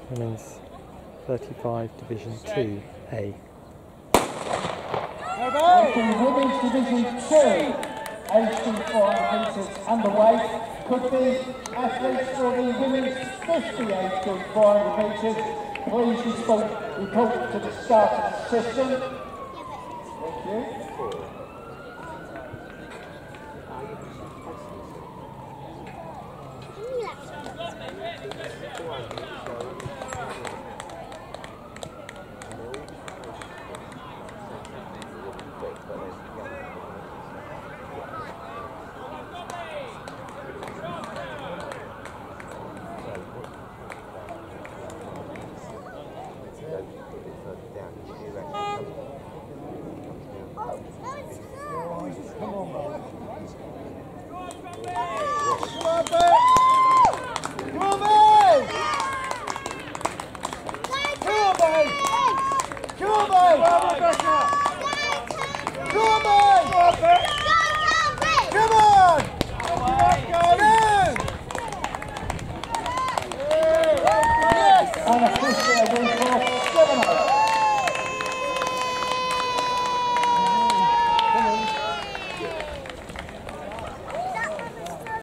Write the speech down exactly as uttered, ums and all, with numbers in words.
Women's thirty-five Division two A. Women's Division two, age four hundred metres underway. Could be athletes for the women's fifty age group four hundred metres. Please report, report to the start of the session. Thank you.